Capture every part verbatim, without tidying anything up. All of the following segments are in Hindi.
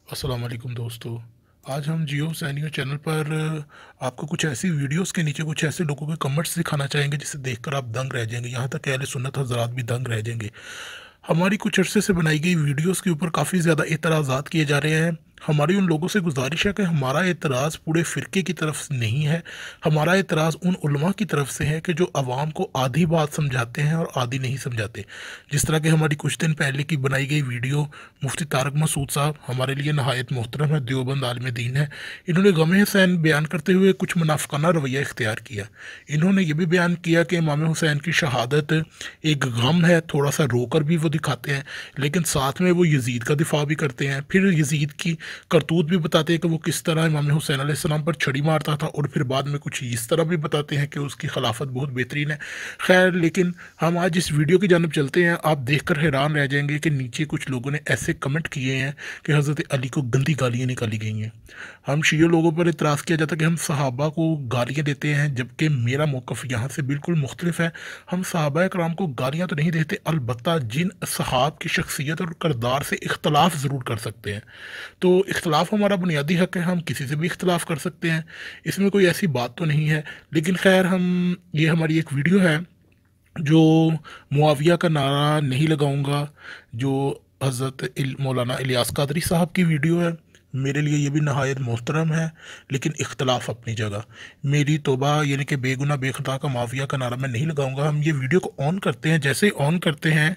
अस्सलाम वालेकुम दोस्तों। आज हम जियो सैनियो चैनल पर आपको कुछ ऐसी वीडियोस के नीचे कुछ ऐसे लोगों के कमेंट्स दिखाना चाहेंगे जिसे देखकर आप दंग रह जाएंगे। यहाँ तक कि अहले सुन्नत हज़रात भी दंग रह जाएंगे। हमारी कुछ अरसे से बनाई गई वीडियोस के ऊपर काफ़ी ज़्यादा एतराज़ात किए जा रहे हैं। हमारी उन लोगों से गुजारिश है कि हमारा एतराज़ पूरे फ़िरके की तरफ से नहीं है। हमारा एतराज़ उन उलमा की तरफ से है कि जो अवाम को आधी बात समझाते हैं और आधी नहीं समझाते। जिस तरह की हमारी कुछ दिन पहले की बनाई गई वीडियो मुफ्ती तारक मसूद साहब हमारे लिए नहायत मोहतरम है, देवबंद आलिम दीन है। इन्होंने गम हुसैन बयान करते हुए कुछ मुनाफिकाना रवैया इख्तियार किया। इन्होंने ये भी बयान किया कि इमाम हुसैन की शहादत एक गम है, थोड़ा सा रोकर भी वो दिखाते हैं, लेकिन साथ में वो यजीद का दिफा भी करते हैं। फिर यजीद की करतूत भी बताते हैं कि वो किस तरह इमाम हुसैन अलैहिस्सलाम पर छड़ी मारता था, और फिर बाद में कुछ इस तरह भी बताते हैं कि उसकी खिलाफत बहुत बेहतरीन है। खैर, लेकिन हम आज इस वीडियो की जानब चलते हैं। आप देखकर हैरान रह जाएंगे कि नीचे कुछ लोगों ने ऐसे कमेंट किए हैं कि हज़रत अली को गंदी गालियाँ निकाली गई हैं। हम शियो लोगों पर इतराज़ किया जाता है कि हम सहाबा को गालियाँ देते हैं, जबकि मेरा मौक़िफ़ यहाँ से बिल्कुल मुख्तलिफ है। हम सहाबा कराम को गालियाँ तो नहीं देते, अलबत्ता जिन सहाब की शख्सियत और किरदार से इख्तलाफ ज़रूर कर सकते हैं। तो इख्तलाफ हमारा बुनियादी हक़ है, हम किसी से भी इख्तलाफ कर सकते हैं, इसमें कोई ऐसी बात तो नहीं है। लेकिन खैर, हम ये हमारी एक वीडियो है जो मुआविया का नारा नहीं लगाऊंगा, जो हज़रत इल मौलाना इलियास कादरी साहब की वीडियो है। मेरे लिए ये भी नहायत मोहतरम है, लेकिन इख्तलाफ अपनी जगह। मेरी तौबा, यानी कि बेगुनाह बेखता का मुआविया का नारा मैं नहीं लगाऊंगा। हम ये वीडियो को ऑन करते हैं। जैसे ही ऑन करते हैं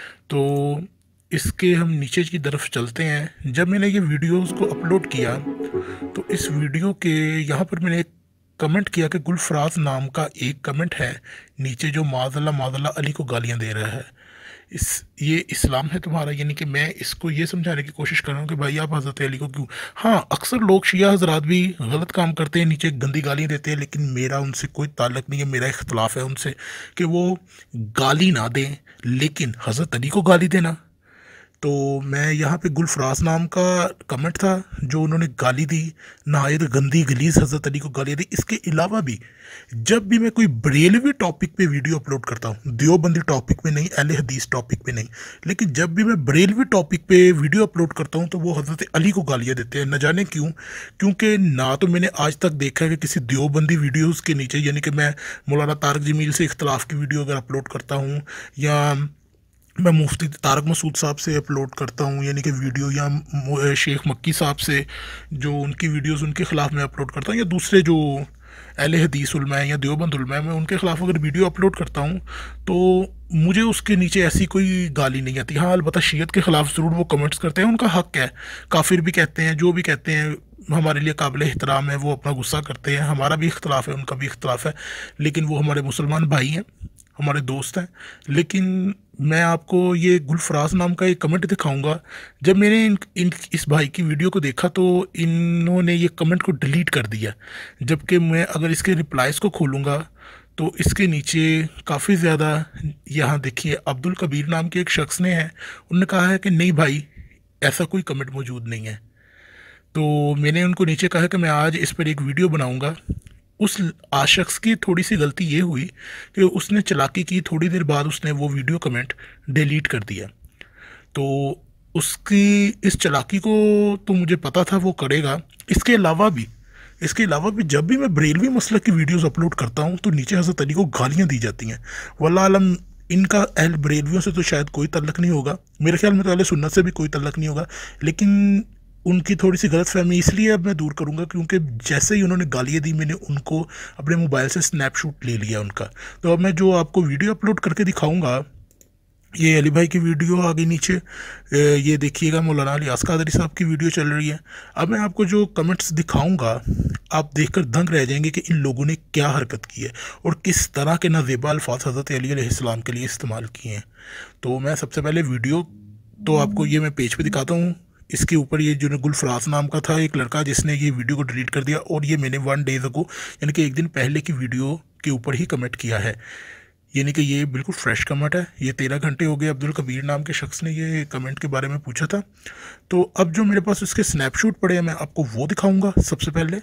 तो इसके हम नीचे की तरफ चलते हैं। जब मैंने ये वीडियोस को अपलोड किया तो इस वीडियो के यहाँ पर मैंने एक कमेंट किया कि गुलफराज नाम का एक कमेंट है नीचे, जो माज़ल्ला माज़ल्ला अली को गालियाँ दे रहा है। इस ये इस्लाम है तुम्हारा? यानी कि मैं इसको ये समझाने की कोशिश कर रहा हूँ कि भाई आप हज़रत अली को क्यों। हाँ, अक्सर लोग शिया हज़रात भी गलत काम करते हैं, नीचे गंदी गालियाँ देते हैं, लेकिन मेरा उनसे कोई ताल्लुक़ नहीं है। मेरा इख्तलाफ है उनसे कि वो गाली ना दें, लेकिन हज़रत अली को गाली देना। तो मैं यहाँ पे गुलफराज नाम का कमेंट था जो उन्होंने गाली दी, नहायत गंदी गलीज़ हज़रत अली को गाली दी। इसके अलावा भी जब भी मैं कोई बरेलवी टॉपिक पे वीडियो अपलोड करता हूँ, देवबंदी टॉपिक पे नहीं, अहले हदीस टॉपिक पे नहीं, लेकिन जब भी मैं बरेलवी टॉपिक पे वीडियो अपलोड करता हूँ तो वो हज़रत अली को गालियाँ देते हैं। न जाने क्यों, क्योंकि ना तो मैंने आज तक देखा है कि किसी देवबंदी वीडियोज़ के नीचे, यानी कि मैं मौलाना तारक जमील से इख्तलाफ की वीडियो अगर अपलोड करता हूँ, या मैं मुफ्ती तारक मसूद साहब से अपलोड करता हूँ यानी कि वीडियो, या शेख मक्की साहब से जो उनकी वीडियोस उनके ख़िलाफ़ मैं अपलोड करता हूँ, या दूसरे जो अहले हदीस उलमा है या देवबंद उलमा है, मैं उनके ख़िलाफ़ अगर वीडियो अपलोड करता हूँ तो मुझे उसके नीचे ऐसी कोई गाली नहीं आती। हाँ, अलबत्ता शियत के ख़िलाफ़ ज़रूर वो कमेंट्स करते हैं, उनका हक़ है। काफिर भी कहते हैं, जो भी कहते हैं, हमारे लिए काबिल एहतराम है। वो अपना गुस्सा करते हैं, हमारा भी इख्तलाफ है, उनका भी इख्तलाफ है, लेकिन वो हमारे मुसलमान भाई हैं, हमारे दोस्त हैं। लेकिन मैं आपको ये गुलफराज नाम का एक कमेंट दिखाऊंगा। जब मैंने इन, इन इस भाई की वीडियो को देखा तो इन्होंने ये कमेंट को डिलीट कर दिया, जबकि मैं अगर इसके रिप्लाइज़ को खोलूँगा तो इसके नीचे काफ़ी ज़्यादा, यहाँ देखिए, अब्दुल कबीर नाम के एक शख्स ने है, उन्होंने कहा है कि नहीं भाई, ऐसा कोई कमेंट मौजूद नहीं है। तो मैंने उनको नीचे कहा कि मैं आज इस पर एक वीडियो बनाऊंगा। उस आ शख्स की थोड़ी सी गलती ये हुई कि उसने चालाकी की, थोड़ी देर बाद उसने वो वीडियो कमेंट डिलीट कर दिया। तो उसकी इस चालाकी को तो मुझे पता था वो करेगा। इसके अलावा भी इसके अलावा भी जब भी मैं बरेलवी मसलक की वीडियोस अपलोड करता हूँ तो नीचे हज़रत अली को गालियाँ दी जाती हैं। वल्लाह आलम, इनका अहल बरेलवियों से तो शायद कोई तल्लक नहीं होगा, मेरे ख्याल में तो अहले सुन्नत से भी कोई तल्लक नहीं होगा, लेकिन उनकी थोड़ी सी गलतफहमी इसलिए अब मैं दूर करूंगा क्योंकि जैसे ही उन्होंने गालियाँ दी, मैंने उनको अपने मोबाइल से स्नैपशॉट ले लिया उनका। तो अब मैं जो आपको वीडियो अपलोड करके दिखाऊंगा, ये अली भाई की वीडियो आ गई नीचे, ये देखिएगा मौलाना इलियास कादरी साहब की वीडियो चल रही है। अब मैं आपको जो कमेंट्स दिखाऊंगा, आप देखकर दंग रह जाएंगे कि इन लोगों ने क्या हरकत की है और किस तरह के नाज़ेबा अल्फाज हज़रत अली अलैहिस्सलाम के लिए इस्तेमाल किए हैं। तो मैं सबसे पहले वीडियो तो आपको ये मैं पेज पे दिखाता हूँ। इसके ऊपर ये जो गुलफराज नाम का था एक लड़का, जिसने ये वीडियो को डिलीट कर दिया, और ये मैंने वन डेज अगो, यानी कि एक दिन पहले की वीडियो के ऊपर ही कमेंट किया है। यानी कि ये बिल्कुल फ्रेश कमेंट है। ये तेरह घंटे हो गए अब्दुल कबीर नाम के शख्स ने ये कमेंट के बारे में पूछा था। तो अब जो मेरे पास इसके स्नैपशॉट पड़े हैं, मैं आपको वो दिखाऊंगा सबसे पहले।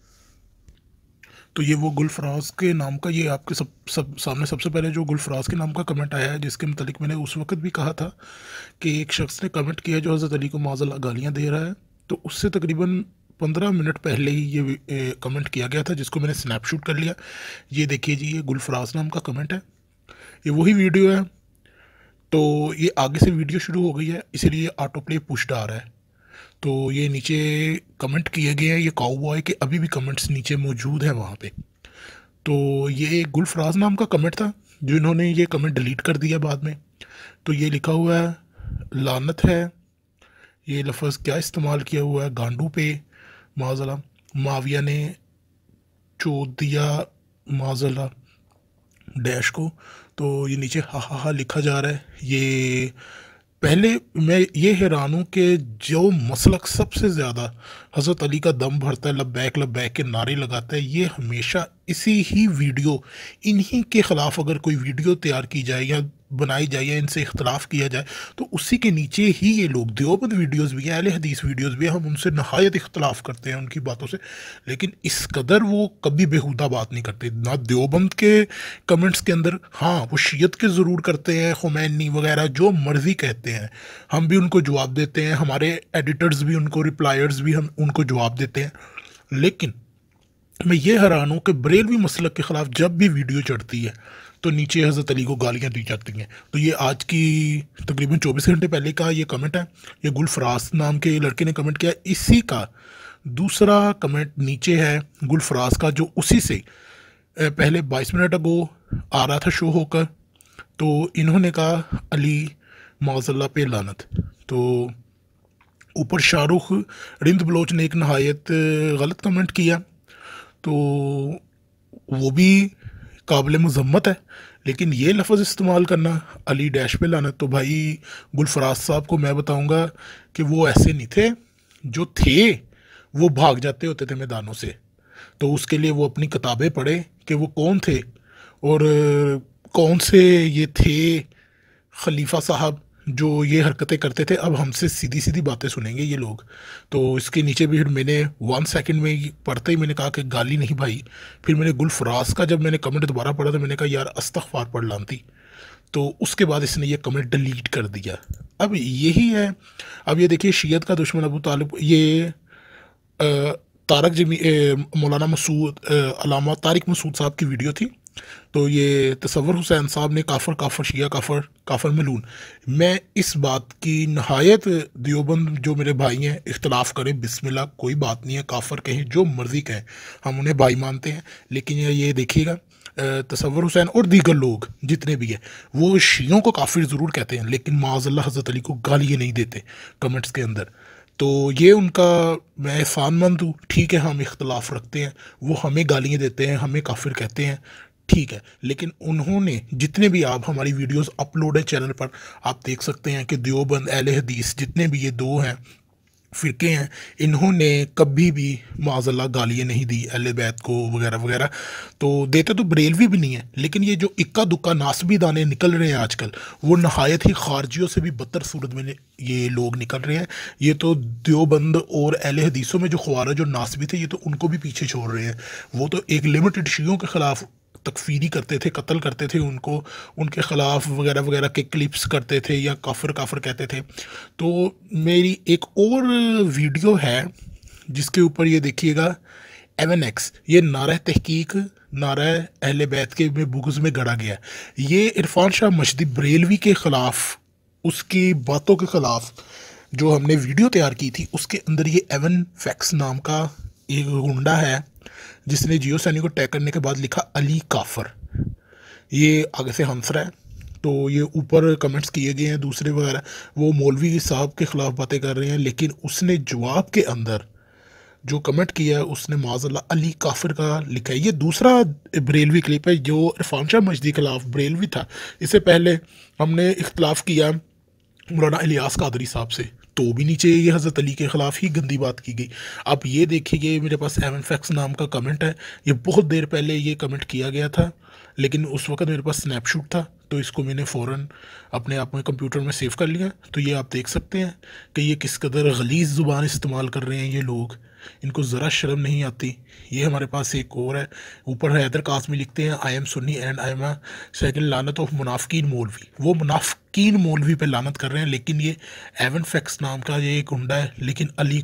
तो ये वो गुलफराज के नाम का, ये आपके सब सब सामने सबसे पहले जो गुलफराज के नाम का कमेंट आया है, जिसके मतलब मैंने उस वक्त भी कहा था कि एक शख्स ने कमेंट किया जो हज़रत अली को माज़ल्लाह गालियाँ दे रहा है। तो उससे तकरीबन पंद्रह मिनट पहले ही ये कमेंट किया गया था, जिसको मैंने स्नैपशॉट कर लिया। ये देखिए जी, ये गुलफराज नाम का कमेंट है, ये वही वीडियो है। तो ये आगे से वीडियो शुरू हो गई है, इसीलिए ऑटो प्ले पुश्ड आ रहा है। तो ये नीचे कमेंट किए गए हैं, ये काउबॉय के अभी भी कमेंट्स नीचे मौजूद हैं वहाँ पे। तो ये गुलफराज नाम का कमेंट था, जिन्होंने ये कमेंट डिलीट कर दिया बाद में। तो ये लिखा हुआ है लानत है, ये लफ्ज़ क्या इस्तेमाल किया हुआ है, गांडू पे माजला, माविया ने चोद दिया माजला डैश को। तो ये नीचे हा हा हा लिखा जा रहा है। ये पहले मैं ये हैरान हूँ कि जो मसलक सबसे ज़्यादा हज़रत अली का दम भरता है, लब्बैक लब्बैक के नारे लगाता है, ये हमेशा इसी ही वीडियो, इन्हीं के ख़िलाफ़ अगर कोई वीडियो तैयार की जाए या बनाई जाए या इनसे इख्तलाफ किया जाए, तो उसी के नीचे ही ये लोग, देवबंद वीडियोस भी हैं, अहले हदीस वीडियोस भी हैं, हम उनसे नहायत इख्तलाफ करते हैं उनकी बातों से, लेकिन इस कदर वो कभी बेहुदा बात नहीं करते। ना देवबंद के कमेंट्स के अंदर, हाँ वो शियत के ज़रूर करते हैं, खुमैनी वगैरह जो मर्ज़ी कहते हैं, हम भी उनको जवाब देते हैं, हमारे एडिटर्स भी उनको, रिप्लायर्स भी हम उनको जवाब देते हैं। लेकिन मैं ये हैरान हूँ कि बरेलवी मसलक के ख़िलाफ़ जब भी वीडियो चढ़ती है तो नीचे हज़रत अली को गालियाँ दी जाती हैं। तो ये आज की तकरीबन चौबीस घंटे पहले का ये कमेंट है, ये गुलफराज नाम के लड़के ने कमेंट किया। इसी का दूसरा कमेंट नीचे है गुलफराज का, जो उसी से पहले बाईस मिनट अगो आ रहा था शो होकर। तो इन्होंने कहा अली माज़ल्ला पे लानत। तो ऊपर शाहरुख रिंद बलोच ने एक नहायत गलत कमेंट किया, तो वो भी काबिल मज़म्मत है, लेकिन ये लफ्ज़ इस्तेमाल करना अली डैश पे लानत, तो भाई गुलफराज साहब को मैं बताऊंगा कि वो ऐसे नहीं थे, जो थे वो भाग जाते होते थे मैदानों से। तो उसके लिए वो अपनी किताबें पढ़े कि वो कौन थे और कौन से ये थे खलीफा साहब जो ये हरकतें करते थे। अब हमसे सीधी सीधी बातें सुनेंगे ये लोग। तो इसके नीचे भी फिर मैंने वन सेकंड में पढ़ते ही मैंने कहा कि गाली नहीं भाई। फिर मैंने गुलफराज का जब मैंने कमेंट दोबारा पढ़ा तो मैंने कहा यार अस्तगफार पढ़ लानती। तो उसके बाद इसने ये कमेंट डिलीट कर दिया। अब यही है। अब ये देखिए, शियत का दुश्मन अबू तालिब, ये आ, तारक जमी मौलाना मसूद अलामा तारिक मसूद साहब की वीडियो थी। तो ये तसव्वुर हुसैन साहब ने काफ़र काफ़र शिया काफ़र काफ़र मलून। मैं इस बात की नहायत, देवबंद जो मेरे भाई हैं इख्तलाफ करें बिस्मिल्लाह, कोई बात नहीं है, काफ़र कहें जो मर्ज़ी कहें, हम उन्हें भाई मानते हैं। लेकिन ये देखिएगा, तसव्वुर हुसैन और दीगर लोग जितने भी हैं वो शियों को काफिर ज़रूर कहते हैं, लेकिन माज़अल्लाह हज़रत अली को गालियाँ नहीं देते कमेंट्स के अंदर। तो ये उनका मैं एहसानमंद हूँ। ठीक है, हम इख्तलाफ रखते हैं, वो हमें गालियाँ देते हैं, हमें काफिर कहते हैं, ठीक है, लेकिन उन्होंने जितने भी, आप हमारी वीडियोस अपलोड है चैनल पर, आप देख सकते हैं कि देवबंद अहले हदीस जितने भी ये दो हैं फ़िरके हैं, इन्होंने कभी भी माज़अल्लाह गालियाँ नहीं दी अहले बैत को वगैरह वगैरह। तो देते तो बरेलवी भी नहीं है, लेकिन ये जो इक्का दुक्का नासबी दाने निकल रहे हैं आजकल, वो नहायत ही खारजियों से भी बदतर सूरत में ये लोग निकल रहे हैं। ये तो देवबंद और अहले हदीसों में जो ख्वारा जो नासबी थे, ये तो उनको भी पीछे छोड़ रहे हैं। वो तो एक लिमिटेड शियों के ख़िलाफ़ तकफीरी करते थे, कत्ल करते थे उनको, उनके ख़िलाफ़ वगैरह वगैरह के क्लिप्स करते थे या काफिर काफिर कहते थे। तो मेरी एक और वीडियो है जिसके ऊपर ये देखिएगा, एवन एक्स, ये नारा तहकीक, नारा अहले बैत के में बुग़्ज़ में गढ़ा गया। ये इरफान शाह मशदी बरेलवी के ख़िलाफ़, उसकी बातों के ख़िलाफ़ जो हमने वीडियो तैयार की थी, उसके अंदर ये एवन फैक्स नाम का एक गुंडा है जिसने जियो सैनी को टैग करने के बाद लिखा अली काफर। ये आगे से हंस रहा है। तो ये ऊपर कमेंट्स किए गए हैं दूसरे वगैरह, वो मौलवी साहब के ख़िलाफ़ बातें कर रहे हैं, लेकिन उसने जवाब के अंदर जो कमेंट किया है उसने माज़अल्लाह अली काफिर का लिखा है। ये दूसरा बरेलवी क्लिप है जो इरफान शाह मजदी के खिलाफ बरेलवी था। इससे पहले हमने इख्तलाफ किया मौलाना इलियास कादरी साहब से, तो भी नीचे ये हज़रत अली के ख़िलाफ़ ही गंदी बात की गई। अब ये देखिए, मेरे पास एवन फैक्स नाम का कमेंट है, ये बहुत देर पहले ये कमेंट किया गया था, लेकिन उस वक्त मेरे पास स्नैपशॉट था, तो इसको मैंने फ़ौरन अपने आप में कंप्यूटर में सेव कर लिया। तो ये आप देख सकते हैं कि ये किस कदर गलीज़ ज़ुबान इस्तेमाल कर रहे हैं ये लोग, इनको ज़रा शर्म नहीं आती। ये हमारे पास एक और है, ऊपर हैदर कासमी लिखते हैं I am Sunni and I am a second लानत ऑफ मुनाफिकीन मौलवी। वो मुनाफिकीन मौलवी पे लानत कर रहे हैं, लेकिन ये एवन फैक्स नाम का ये एक गुंडा है, लेकिन अली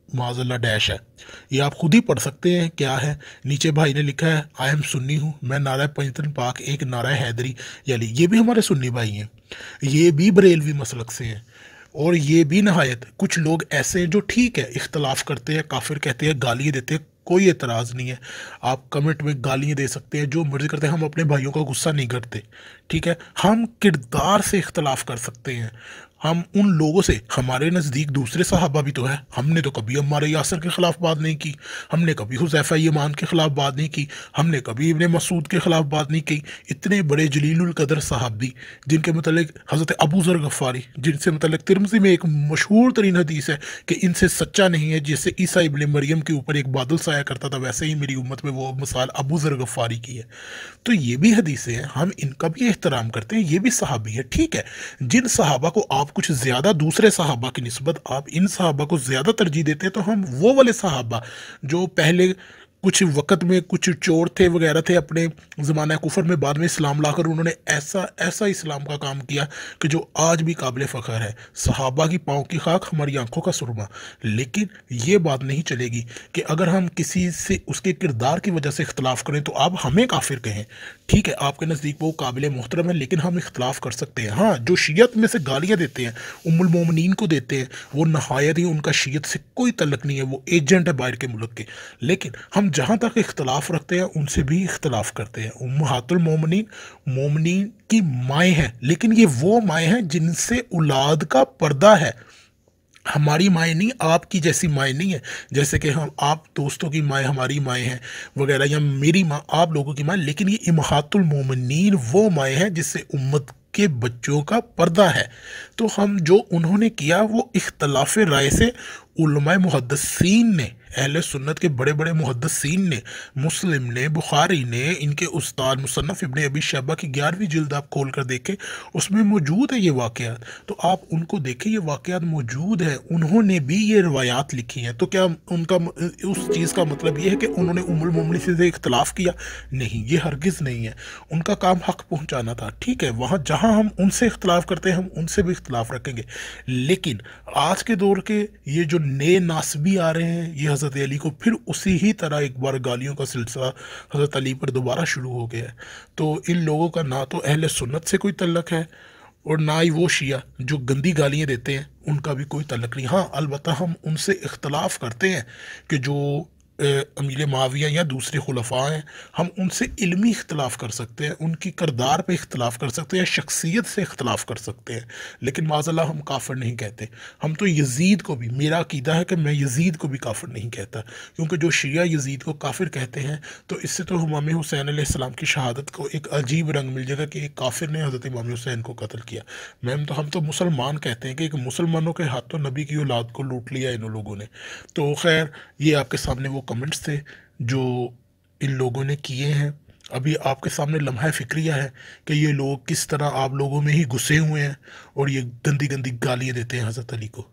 माज़अल्लाह डैश है। ये आप खुद ही पढ़ सकते हैं क्या है। नीचे भाई ने लिखा है आई एम सुन्नी हूँ, मैं नारा पंजतन पाक एक नारा हैदरी याली, ये भी हमारे सुन्नी भाई हैं, ये भी बरेलवी मसलक से हैं। और ये भी नहायत कुछ लोग ऐसे हैं जो ठीक है इख्तलाफ करते हैं, काफिर कहते हैं, गालियाँ देते हैं, कोई एतराज़ नहीं है। आप कमेंट में गालियाँ दे सकते हैं, जो मर्ज़ी करते हैं, हम अपने भाइयों का गुस्सा नहीं करते। ठीक है, हम किरदार से इख्तलाफ कर सकते हैं। हम उन लोगों से, हमारे नज़दीक दूसरे सहाबा भी तो है, हमने तो कभी अम्मार यासर के ख़िलाफ़ बात नहीं की, हमने कभी हुज़ैफ़ा यमान के ख़िलाफ़ बात नहीं की, हमने कभी इब्ने मसूद के ख़िलाफ़ बात नहीं की। इतने बड़े जलीलुल कदर सहाबी जिनके मतलब हज़रत अबू ज़र गफ़ारी, जिनसे मतलब तिरमिज़ी में एक मशहूर तरीन हदीस है कि इनसे सच्चा नहीं है, जैसे ईसा इब्ने मरियम के ऊपर एक बादल साया करता था, वैसे ही मेरी उम्मत में वो मिसाल अबू ज़र गफ़ारी की है। तो ये भी हदीसें हैं, हम इनका भी एहतराम करते हैं, ये भी सहाबी है। ठीक है, जिन सहाबा को आप कुछ ज़्यादा दूसरे सहाबा की निस्बत आप इन सहाबा को ज़्यादा तरजीह देते हैं, तो हम वो वाले सहाबा जो पहले कुछ वक़्त में कुछ चोर थे वगैरह थे अपने ज़माना कुफ़र में, बाद में इस्लाम लाकर उन्होंने ऐसा ऐसा इस्लाम का काम किया कि जो आज भी काबिल फ़ख्र है। सहाबा की पाँव की खाक, हमारी आँखों का सुरमा। लेकिन ये बात नहीं चलेगी कि अगर हम किसी से उसके किरदार की वजह से इख्तलाफ करें तो आप हमें काफिर कहें। ठीक है, आपके नज़दीक वो काबिल मोहतरम है, लेकिन हम इख्तलाफ कर सकते हैं। हाँ, जो शीयत में से गालियाँ देते हैं, उम्मुल मोमिनीन को देते हैं, वो नहायत ही, उनका शीयत से कोई तल्लुक़ नहीं है, वो एजेंट है बाहर के मुल्क के। लेकिन हम जहाँ तक इख्तलाफ रखते हैं उनसे भी इख्तलाफ करते हैं। उम्महातुल मोमिनीन मोमिनीन की माएँ हैं, लेकिन ये वो माएँ हैं जिनसे औलाद का पर्दा है। हमारी माएँ नहीं, आपकी जैसी माएँ नहीं है। जैसे कि हम आप दोस्तों की माएँ हमारी माएँ हैं वगैरह, या मेरी माँ आप लोगों की माँ, लेकिन ये इम्महातुल मोमिनीन वो माएँ हैं जिससे उम्मत के बच्चों का पर्दा है। तो हम जो उन्होंने किया वो इख्तलाफ राय से उलमाए मुहद्दिसीन ने, अहले सुन्नत के बड़े बड़े मुहद्दिसीन ने, मुस्लिम ने, बुखारी ने, इनके उस्ताद मुसन्नफ़ इब्ने अबी शैबा की ग्यारहवीं जिल्द आप खोल कर देखें, उसमें मौजूद है ये वाक़यात। तो आप उनको देखें, ये वाक़यात मौजूद है, उन्होंने भी ये रवायात लिखी हैं। तो क्या उनका उस चीज़ का मतलब ये है कि उन्होंने उम्मुल मोमिनीन से इख्तलाफ किया? नहीं, ये हरगिज़ नहीं है। उनका काम हक़ पहुँचाना था। ठीक है, वहाँ जहाँ हम उनसे इख्तलाफ करते हैं, हम उनसे भी इख्तलाफ रखेंगे। लेकिन आज के दौर के ये जो नए नासबी आ रहे हैं, ये हज़रत अली को फिर उसी ही तरह एक बार गालियों का सिलसिला हज़रत अली पर दोबारा शुरू हो गया है। तो इन लोगों का ना तो अहले सुन्नत से कोई तल्लुक़ है और ना ही वो शिया जो गंदी गालियाँ देते हैं, उनका भी कोई तल्लुक़ नहीं। हाँ, अलबत्ता हम उनसे इख्तलाफ करते हैं कि जो अमीर माविया या दूसरे खुलफा हैं, हम उनसे इल्मी इख्तलाफ कर सकते हैं, उनकी किरदार पे इख्तलाफ कर सकते हैं, शख्सियत से इख्तलाफ कर सकते हैं, लेकिन माज़अल्लाह हम काफ़िर नहीं कहते। हम तो यज़ीद को भी, मेरा अक़ीदा है कि मैं यज़ीद को भी काफ़िर नहीं कहता, क्योंकि जो शिया यज़ीद को काफ़िर कहते हैं, तो इससे तो इमाम हुसैन अलैहिस्सलाम की शहादत को एक अजीब रंग मिल जाएगा कि एक काफ़िर ने हज़रत इमाम हुसैन को कत्ल किया। मैम तो हम तो मुसलमान कहते हैं कि एक मुसलमानों के हाथों नबी की औलाद को लूट लिया इन लोगों ने। तो खैर, ये आपके सामने वो कमेंट्स थे जो इन लोगों ने किए हैं। अभी आपके सामने लम्हा फ़िक्रिया है कि ये लोग किस तरह आप लोगों में ही घुसे हुए हैं और ये गंदी गंदी गालियाँ देते हैं हज़रत अली को।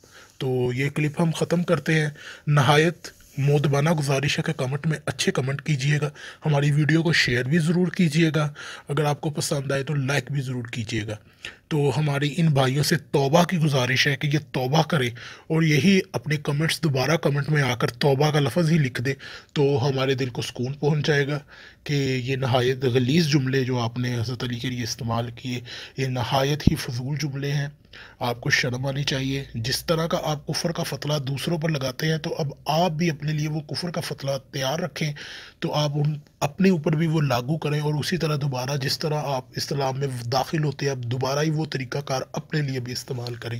तो ये क्लिप हम ख़त्म करते हैं। नहायत मोदबाना गुजारिश है कि कमेंट में अच्छे कमेंट कीजिएगा, हमारी वीडियो को शेयर भी ज़रूर कीजिएगा, अगर आपको पसंद आए तो लाइक भी ज़रूर कीजिएगा। तो हमारी इन भाइयों से तौबा की गुजारिश है कि ये तौबा करें और यही अपने कमेंट्स दोबारा कमेंट में आकर तौबा का लफ्ज़ ही लिख दे, तो हमारे दिल को सुकून पहुंच जाएगा कि ये नहायत गलीज़ जुमले जो आपने हज़रत अली के लिए इस्तेमाल किए, ये नहायत ही फजूल जुमले हैं। आपको शर्म आनी चाहिए। जिस तरह का आप कुफ़र का फतला दूसरों पर लगाते हैं, तो अब आप भी अपने लिए वो कुफ़र का फतला तैयार रखें, तो आप उन अपने ऊपर भी वो लागू करें और उसी तरह दोबारा जिस तरह आप इस्लाम में दाखिल होते हैं, अब दोबारा ही वो तरीक़ाकार अपने लिए भी इस्तेमाल करें।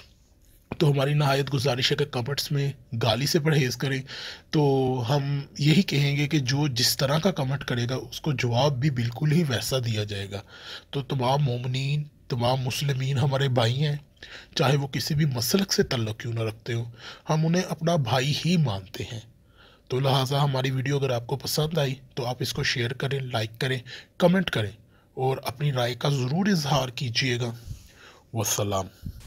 तो हमारी नहायत गुजारिश है कि कमेंट्स में गाली से परहेज़ करें। तो हम यही कहेंगे कि जो जिस तरह का कमेंट करेगा उसको जवाब भी बिल्कुल ही वैसा दिया जाएगा। तो तमाम मोमिनीन, तमाम मुस्लिमीन हमारे भाई हैं, चाहे वो किसी भी मसलक से तल्लुक़ क्यों ना रखते हो, हम उन्हें अपना भाई ही मानते हैं। तो लिहाजा हमारी वीडियो अगर आपको पसंद आई तो आप इसको शेयर करें, लाइक करें, कमेंट करें और अपनी राय का ज़रूर इजहार कीजिएगा। वस्सलाम।